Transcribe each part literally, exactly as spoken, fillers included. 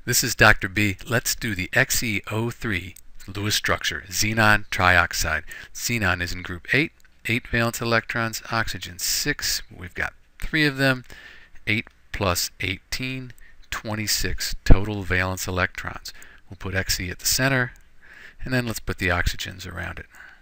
This is Doctor B. Let's do the X E O three Lewis structure, xenon trioxide. Xenon is in group eight, eight valence electrons, oxygen six. We've got three of them, eight plus eighteen, twenty-six total valence electrons. We'll put Xe at the center, and then let's put the oxygens around it.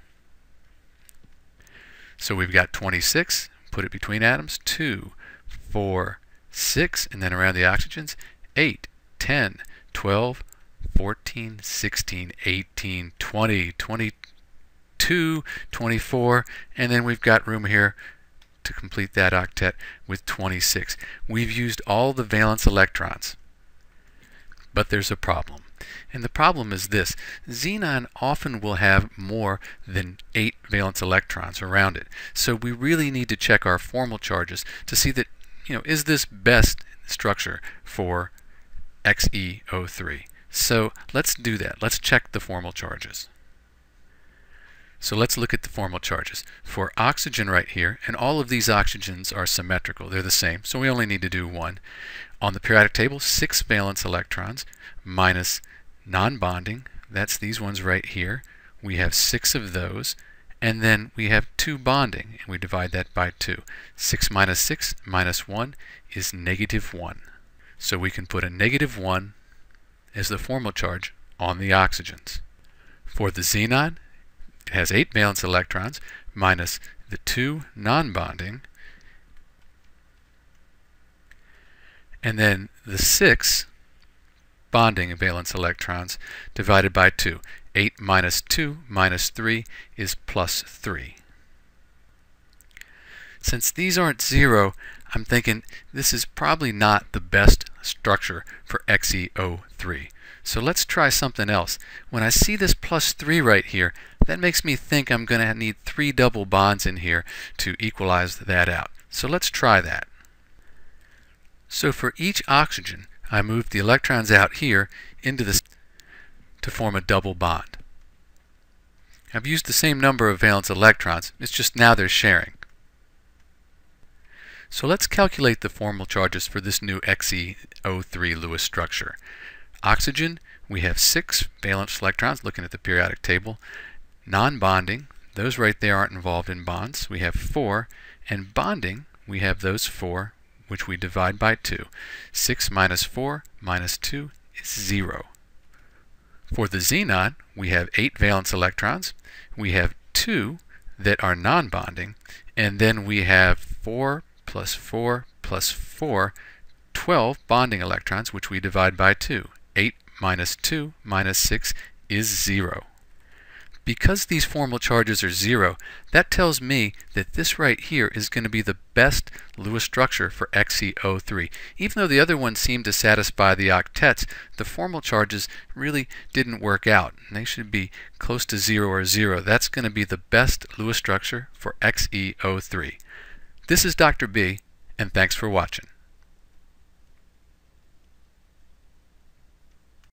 So we've got twenty-six, put it between atoms, two, four, six, and then around the oxygens, eight, ten, twelve, fourteen, sixteen, eighteen, twenty, twenty-two, twenty-four, and then we've got room here to complete that octet with twenty-six. We've used all the valence electrons, but there's a problem. And the problem is this: xenon often will have more than eight valence electrons around it. So we really need to check our formal charges to see that, you know, is this best structure for X E O three? So let's do that. Let's check the formal charges. So let's look at the formal charges. For oxygen right here, and all of these oxygens are symmetrical. They're the same, so we only need to do one. On the periodic table, six valence electrons minus non-bonding. That's these ones right here. We have six of those. And then we have two bonding, and we divide that by two. six minus six minus one is negative one. So we can put a negative one as the formal charge on the oxygens. For the xenon, it has eight valence electrons minus the two non-bonding, and then the six bonding valence electrons divided by two. eight minus two minus three is plus three. Since these aren't zero, I'm thinking this is probably not the best structure for X E O three. So let's try something else. When I see this plus three right here, that makes me think I'm going to need three double bonds in here to equalize that out. So let's try that. So for each oxygen, I move the electrons out here into this to form a double bond. I've used the same number of valence electrons, it's just now they're sharing. So let's calculate the formal charges for this new X E O three Lewis structure. Oxygen, we have six valence electrons, looking at the periodic table. Non-bonding, those right there aren't involved in bonds. We have four. And bonding, we have those four, which we divide by two. six minus four minus two is zero. For the xenon, we have eight valence electrons. We have two that are non-bonding. And then we have four plus four plus four, twelve bonding electrons, which we divide by two. eight minus two minus six is zero. Because these formal charges are zero, that tells me that this right here is going to be the best Lewis structure for X E O three. Even though the other ones seem to satisfy the octets, the formal charges really didn't work out. And they should be close to zero or zero. That's going to be the best Lewis structure for X E O three. This is Doctor B, and thanks for watching.